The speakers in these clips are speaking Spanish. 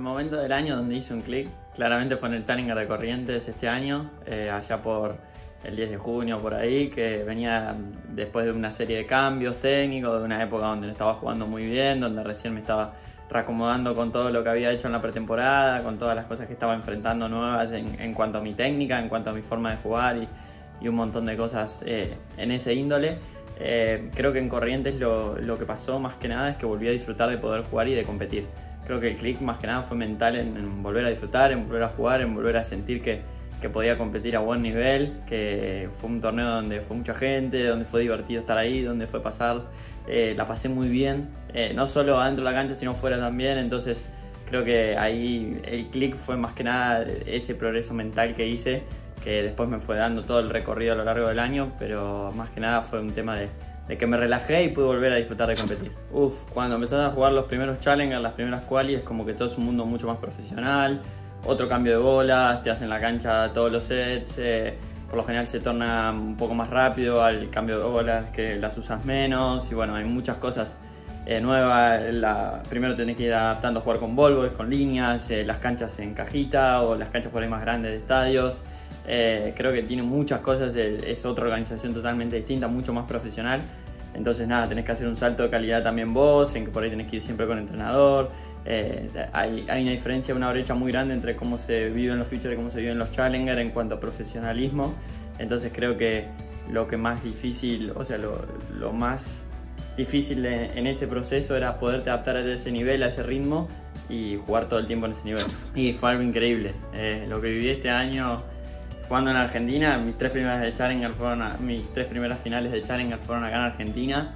momento del año donde hice un clic, claramente fue en el Challenger de Corrientes este año, allá por el 10 de junio, por ahí, que venía después de una serie de cambios técnicos, de una época donde no estaba jugando muy bien, donde recién me estaba reacomodando con todo lo que había hecho en la pretemporada, con todas las cosas que estaba enfrentando nuevas en cuanto a mi técnica, en cuanto a mi forma de jugar y un montón de cosas en ese índole. Creo que en Corrientes lo que pasó más que nada es que volví a disfrutar de poder jugar y de competir. Creo que el click más que nada fue mental en volver a disfrutar, en volver a jugar, en volver a sentir que podía competir a buen nivel, que fue un torneo donde fue mucha gente, donde fue divertido estar ahí, donde fue pasar, la pasé muy bien, no solo adentro de la cancha sino fuera también. Entonces creo que ahí el click fue más que nada ese progreso mental que hice, que después me fue dando todo el recorrido a lo largo del año, pero más que nada fue un tema de que me relajé y pude volver a disfrutar de competir. Cuando empezás a jugar los primeros Challengers, las primeras quali, es como que todo es un mundo mucho más profesional, otro cambio de bolas, te hacen la cancha todos los sets, por lo general se torna un poco más rápido al cambio de bolas, que las usas menos, y bueno, hay muchas cosas nuevas. Primero tenés que ir adaptando a jugar con Volvo, con líneas, las canchas en cajita o las canchas por ahí más grandes de estadios. Creo que tiene muchas cosas, es otra organización totalmente distinta, mucho más profesional. Entonces nada, tenés que hacer un salto de calidad también vos, en que por ahí tenés que ir siempre con entrenador. Hay una diferencia, una brecha muy grande entre cómo se viven los features y cómo se viven los Challenger en cuanto a profesionalismo. Entonces creo que lo que más difícil, o sea, lo más difícil en ese proceso era poderte adaptar a ese nivel, a ese ritmo y jugar todo el tiempo en ese nivel. Y fue algo increíble. Lo que viví este año jugando en Argentina, mis tres primeras finales de Challenger fueron acá en Argentina.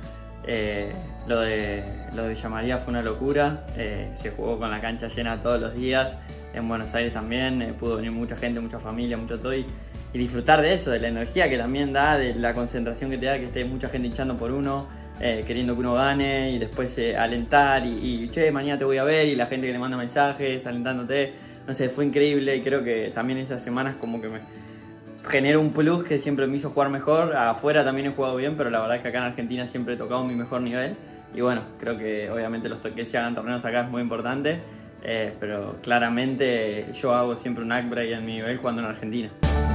Lo de Villa María fue una locura, se jugó con la cancha llena todos los días. En Buenos Aires también pudo venir mucha gente, mucha familia, mucho todo, y disfrutar de eso, de la energía que también da, de la concentración que te da, que esté mucha gente hinchando por uno, queriendo que uno gane, y después alentar y che, mañana te voy a ver, y la gente que te manda mensajes alentándote. No sé, fue increíble, y creo que también esas semanas como que me generó un plus que siempre me hizo jugar mejor. Afuera también he jugado bien, pero la verdad es que acá en Argentina siempre he tocado mi mejor nivel. Y bueno, creo que obviamente que se hagan torneos acá es muy importante, pero claramente yo hago siempre un upgrade en mi nivel jugando en Argentina.